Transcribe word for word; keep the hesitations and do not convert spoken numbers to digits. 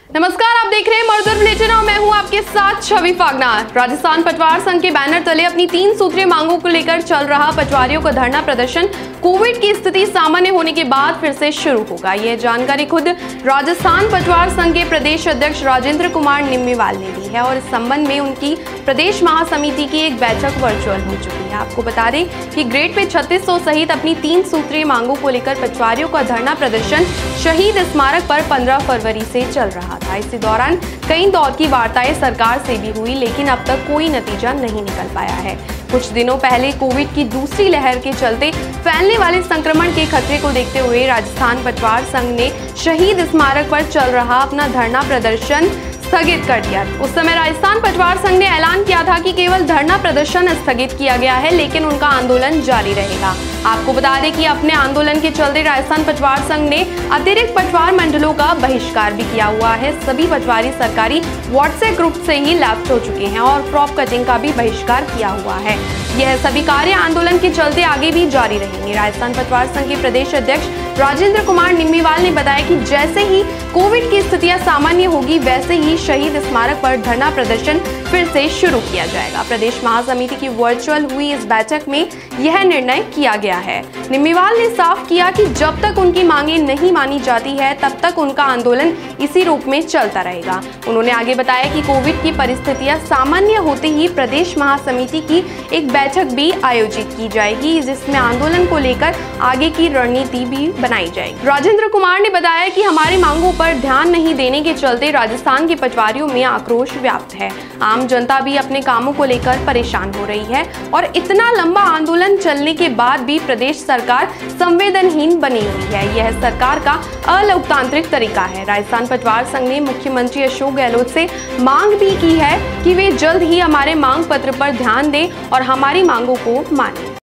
नमस्कार, आप देख रहे हैं मर्दर बुलेटिन और मैं हूं आपके साथ छवि फागना। राजस्थान पटवार संघ के बैनर तले अपनी तीन सूत्रीय मांगों को लेकर चल रहा पटवारियों का धरना प्रदर्शन कोविड की स्थिति सामान्य होने के बाद फिर से शुरू होगा। यह जानकारी खुद राजस्थान पटवार संघ के प्रदेश अध्यक्ष राजेंद्र कुमार निम्मीवाल ने दी है और इस संबंध में उनकी प्रदेश महासमिति की एक बैठक वर्चुअल हो चुकी है। आपको बता दें कि ग्रेड पे छत्तीस सौ सहित अपनी तीन सूत्रीय मांगों को लेकर पटवारियों का धरना प्रदर्शन शहीद स्मारक पर पंद्रह फरवरी से चल रहा था। इसी दौरान कई दौर की वार्ताएं सरकार से भी हुई, लेकिन अब तक कोई नतीजा नहीं निकल पाया है। कुछ दिनों पहले कोविड की दूसरी लहर के चलते फैलने वाले संक्रमण के खतरे को देखते हुए राजस्थान पटवार संघ ने शहीद स्मारक पर चल रहा अपना धरना प्रदर्शन स्थगित कर दिया। उस समय राजस्थान पटवार संघ ने ऐलान किया था कि केवल धरना प्रदर्शन स्थगित किया गया है, लेकिन उनका आंदोलन जारी रहेगा। आपको बता दें कि अपने आंदोलन के चलते राजस्थान पटवार संघ ने अतिरिक्त पटवार मंडलों का बहिष्कार भी किया हुआ है। सभी पटवारी सरकारी व्हाट्सएप ग्रुप से ही लैप्ट हो चुके हैं और क्रॉप कटिंग का भी बहिष्कार किया हुआ है। यह सभी कार्य आंदोलन के चलते आगे भी जारी रहेंगे। राजस्थान पटवार संघ के प्रदेश अध्यक्ष राजेंद्र कुमार निम्मीवाल ने बताया कि जैसे ही कोविड की स्थितियां सामान्य होगी, वैसे ही शहीद स्मारक पर धरना प्रदर्शन फिर से शुरू किया जाएगा। प्रदेश महासमिति की वर्चुअल हुई इस बैठक में यह निर्णय किया गया है। निम्मीवाल ने साफ किया कि जब तक उनकी मांगे नहीं मानी जाती है, तब तक उनका आंदोलन इसी रूप में चलता रहेगा। उन्होंने आगे बताया कि कोविड की परिस्थितियां सामान्य होते ही प्रदेश महासमिति की एक बैठक भी आयोजित की जाएगी, जिसमें आंदोलन को लेकर आगे की रणनीति भी बनाई जाएगी। राजेंद्र कुमार ने बताया कि हमारी मांगों पर ध्यान नहीं देने के चलते राजस्थान के पटवारियों में आक्रोश व्याप्त है। आम जनता भी अपने कामों को लेकर परेशान हो रही है और इतना लंबा आंदोलन चलने के बाद भी प्रदेश सरकार संवेदनहीन बनी हुई है। यह सरकार का अलोकतांत्रिक तरीका है। राजस्थान पटवार संघ ने मुख्यमंत्री अशोक गहलोत से मांग भी की है कि वे जल्द ही हमारे मांग पत्र पर ध्यान दें और हमारी मांगों को मानें।